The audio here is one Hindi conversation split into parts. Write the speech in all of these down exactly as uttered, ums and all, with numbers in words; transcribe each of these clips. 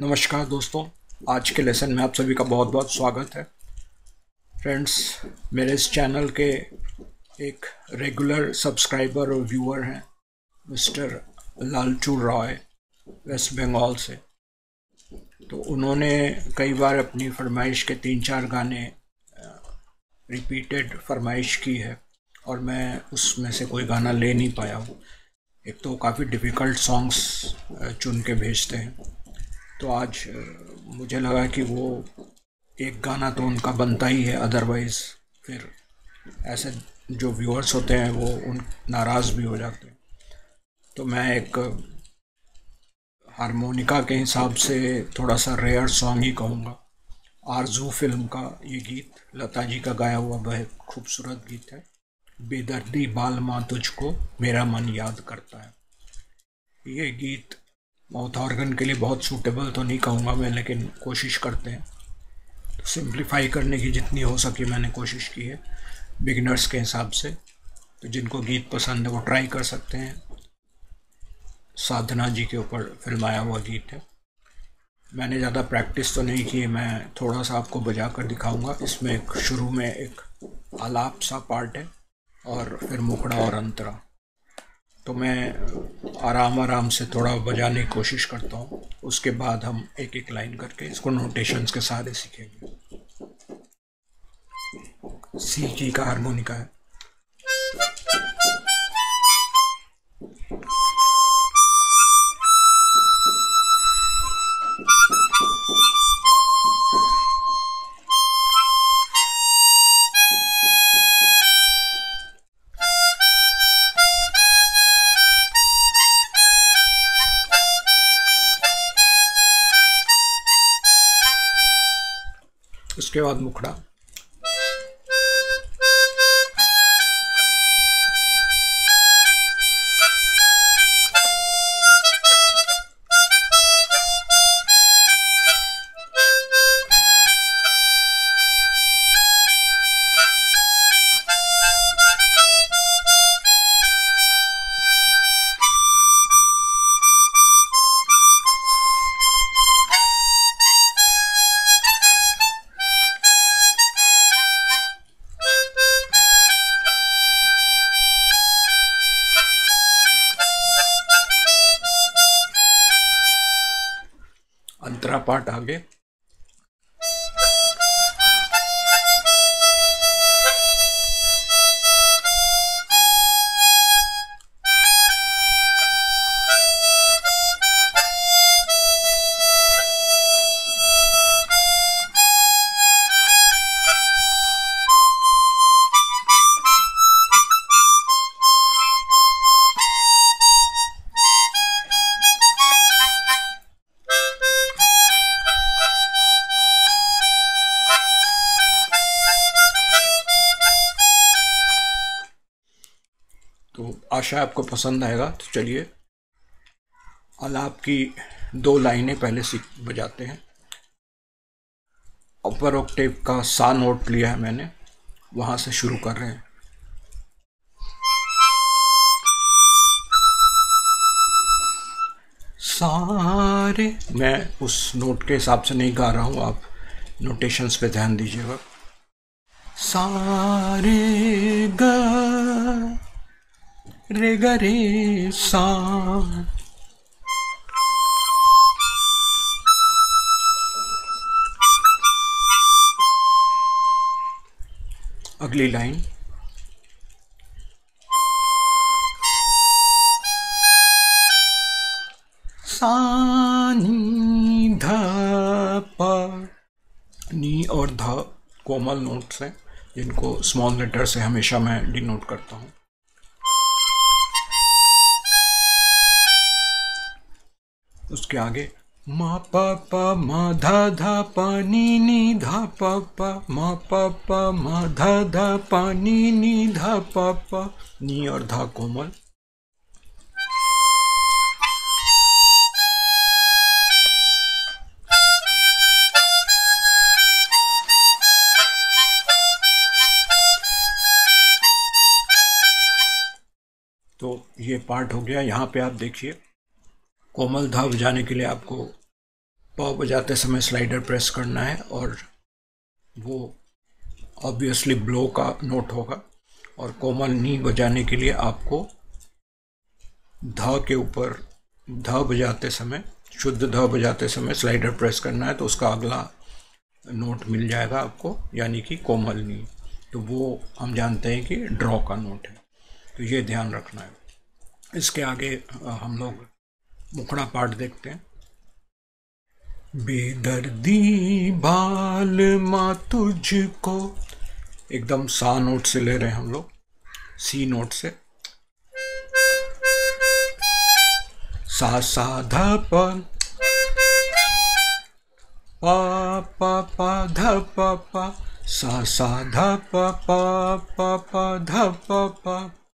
नमस्कार दोस्तों, आज के लेसन में आप सभी का बहुत बहुत स्वागत है। फ्रेंड्स, मेरे इस चैनल के एक रेगुलर सब्सक्राइबर और व्यूअर हैं मिस्टर लालचू रॉय, वेस्ट बंगाल से। तो उन्होंने कई बार अपनी फरमाइश के तीन चार गाने रिपीटेड फरमाइश की है और मैं उसमें से कोई गाना ले नहीं पाया हूँ। एक तो काफ़ी डिफ़िकल्ट सॉन्ग्स चुन के भेजते हैं, तो आज मुझे लगा कि वो एक गाना तो उनका बनता ही है, अदरवाइज़ फिर ऐसे जो व्यूअर्स होते हैं वो उन नाराज़ भी हो जाते हैं। तो मैं एक हारमोनिका के हिसाब से थोड़ा सा रेयर सॉन्ग ही कहूँगा। आरज़ू फिल्म का ये गीत, लता जी का गाया हुआ बहुत खूबसूरत गीत है। बेदर्दी बालमा तुझको मेरा मन याद करता है। ये गीत माउथ ऑर्गन के लिए बहुत सूटेबल तो नहीं कहूँगा मैं, लेकिन कोशिश करते हैं। तो सिंप्लीफाई करने की जितनी हो सकी मैंने कोशिश की है बिगिनर्स के हिसाब से। तो जिनको गीत पसंद है वो ट्राई कर सकते हैं। साधना जी के ऊपर फिल्माया हुआ गीत है। मैंने ज़्यादा प्रैक्टिस तो नहीं की है, मैं थोड़ा सा आपको बजा कर दिखाऊँगा। इसमें एक शुरू में एक आलाप सा पार्ट है और फिर मुखड़ा और अंतरा। तो मैं आराम आराम से थोड़ा बजाने की कोशिश करता हूँ, उसके बाद हम एक एक लाइन करके इसको नोटेशंस के सारे सीखेंगे। सी की का हारमोनिका है। उसके बाद मुखड़ा। अंतरा पार्ट आगे। तो आशा आपको पसंद आएगा। तो चलिए आलाप की दो लाइनें पहले सीख बजाते हैं। अपर ऑक्टेव का सा नोट लिया है मैंने, वहाँ से शुरू कर रहे हैं। सारे, मैं उस नोट के हिसाब से नहीं गा रहा हूँ, आप नोटेशंस पे ध्यान दीजिएगा। सारे ग रे ग रे सा, अगली लाइन सा नी ध प। नी और ध कोमल नोट्स हैं जिनको स्मॉल लेटर से हमेशा मैं डिनोट करता हूँ। उसके आगे म प प म ध ध प नी नी ध प प म प प म ध ध प नी नी ध प प। नी और ध कोमल। तो ये पार्ट हो गया। यहाँ पे आप देखिए कोमल धा बजाने के लिए आपको प बजाते समय स्लाइडर प्रेस करना है और वो ऑब्वियसली ब्लो का नोट होगा। और कोमल नी बजाने के लिए आपको ध के ऊपर ध बजाते समय, शुद्ध ध बजाते समय स्लाइडर प्रेस करना है, तो उसका अगला नोट मिल जाएगा आपको, यानी कि कोमल नी। तो वो हम जानते हैं कि ड्रॉ का नोट है, तो ये ध्यान रखना है। इसके आगे हम लोग मुखड़ा पाठ देखते हैं। बेदर्दी बाल माँ तुझको, एकदम सा नोट से ले रहे हैं हम लोग, सी नोट से। सा सा ध प पा पा पा ध प पा, सा सा ध प पा पा पा ध प पा।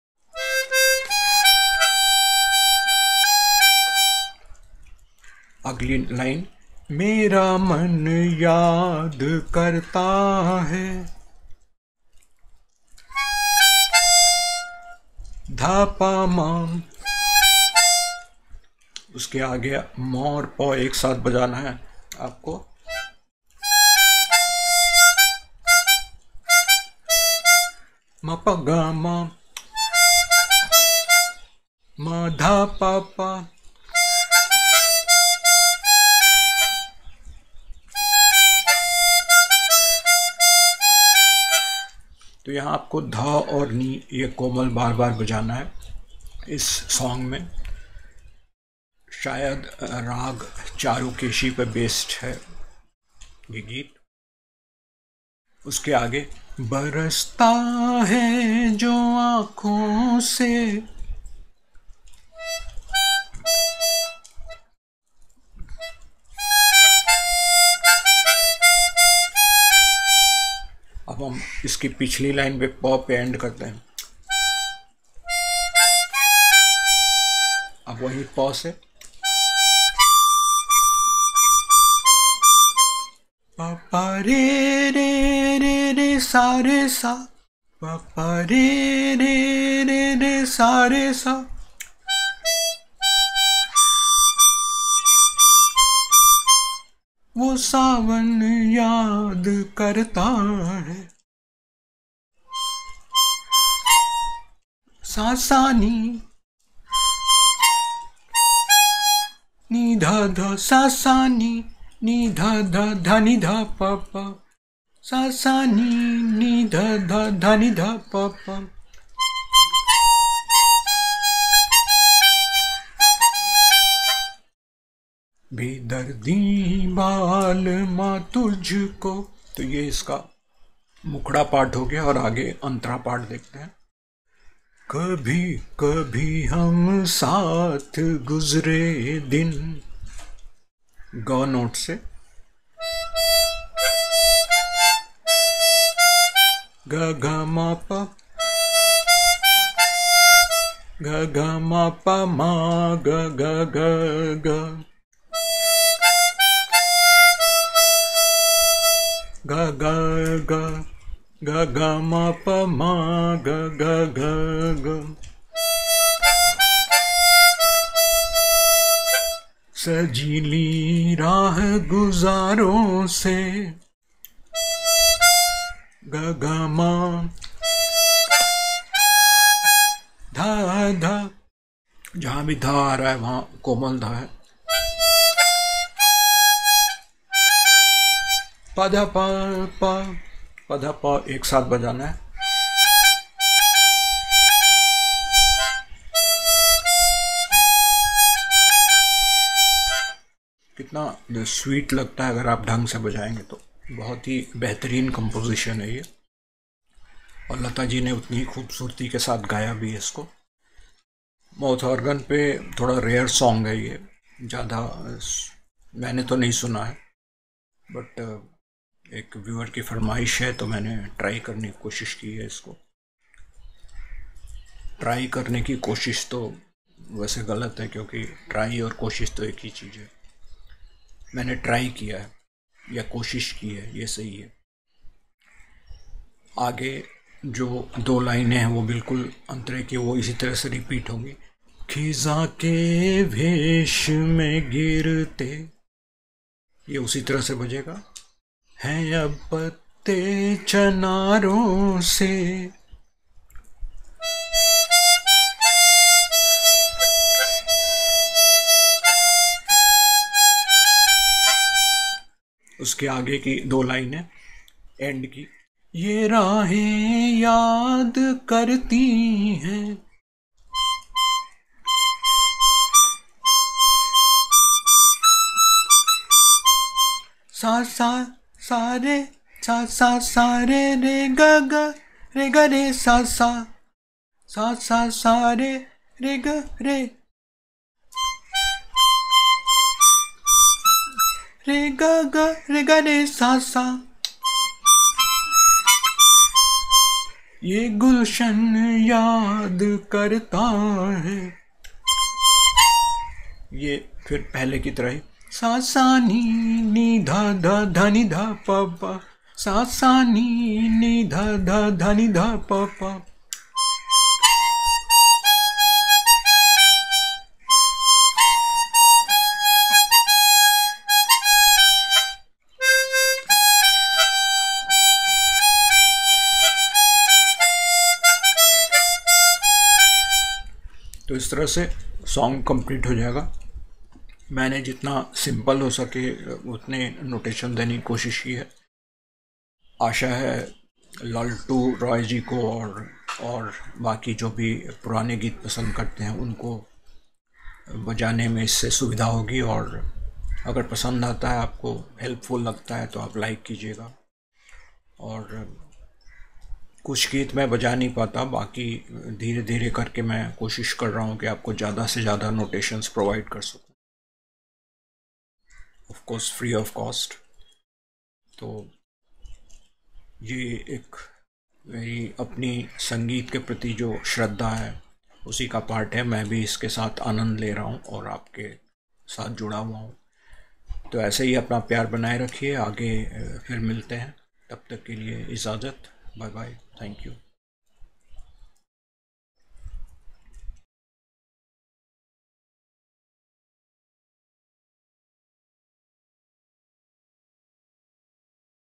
अगली लाइन, मेरा मन याद करता है, धा पा मा। उसके आगे म और प एक साथ बजाना है आपको। म प ग म, म धा पा पा। तो यहाँ आपको ध और नी ये कोमल बार बार बजाना है इस सॉन्ग में। शायद राग चारुकेशी पे बेस्ड है ये गीत। उसके आगे, बरसता है जो आँखों से, अब हम इसकी पिछली लाइन पे प पे एंड करते हैं। अब वही प से प प रे रे रे रे सा रे सा, प प रे रे रे रे सा रे सा। वो सावन याद करता है, सा सा नी, नी ध ध सा सा नी, नी ध ध ध नि ध प प, सा सा नी, नी ध ध ध नि ध प प। बेदर्दी बाल माँ तुझको। तो ये इसका मुखड़ा पाठ हो गया और आगे अंतरा पाठ देखते हैं। कभी कभी हम साथ गुजरे दिन, ग नोट से, ग ग म प, ग ग म प म, ग ग ग ग, ग ग ग, ग ग म प म, ग ग ग ग। सजीली राह गुजारों से, ग ग म, धा धा, जहां भी धा आ रहा है वहां कोमल धा है। पध प प, पध प एक साथ बजाना है। कितना स्वीट लगता है अगर आप ढंग से बजाएंगे तो। बहुत ही बेहतरीन कंपोजिशन है ये, और लता जी ने उतनी ही खूबसूरती के साथ गाया भी है इसको। माउथ ऑर्गन पे थोड़ा रेयर सॉन्ग है ये, ज़्यादा मैंने तो नहीं सुना है, बट एक व्यूअर की फरमाइश है तो मैंने ट्राई करने की कोशिश की है इसको। ट्राई करने की कोशिश तो वैसे गलत है, क्योंकि ट्राई और कोशिश तो एक ही चीज़ है। मैंने ट्राई किया है या कोशिश की है, ये सही है। आगे जो दो लाइनें हैं वो बिल्कुल अंतरे की, वो इसी तरह से रिपीट होंगी। खिज़ा के भेष में गिरते, ये उसी तरह से बजेगा। हैं अब पत्ते चनारों से, उसके आगे की दो लाइनें एंड की, ये राहें याद करती हैं, सा सा सारे सा सा सारे रे ग ग रे ग रे सा सा सा सा सारे रे ग रे रे ग ग रे ग रे सा सा, ये गुलशन याद करता है। ये फिर पहले की तरह ही, सा सा नी नी धा धा धा नी धा पा पा, सा सा नी नी धा धा धा नी धा पा पा। तो इस तरह से सॉन्ग कंप्लीट हो जाएगा। मैंने जितना सिंपल हो सके उतने नोटेशन देने की कोशिश की है। आशा है लल्टू रॉय जी को और और बाकी जो भी पुराने गीत पसंद करते हैं उनको बजाने में इससे सुविधा होगी, और अगर पसंद आता है, आपको हेल्पफुल लगता है तो आप लाइक कीजिएगा। और कुछ गीत मैं बजा नहीं पाता, बाकी धीरे धीरे करके मैं कोशिश कर रहा हूँ कि आपको ज़्यादा से ज़्यादा नोटेशंस प्रोवाइड कर सकूँ, of course free of cost. तो ये एक मेरी अपनी संगीत के प्रति जो श्रद्धा है उसी का पार्ट है। मैं भी इसके साथ आनंद ले रहा हूँ और आपके साथ जुड़ा हुआ हूँ। तो ऐसे ही अपना प्यार बनाए रखिए, आगे फिर मिलते हैं। तब तक के लिए इजाज़त, बाय बाय, थैंक यू।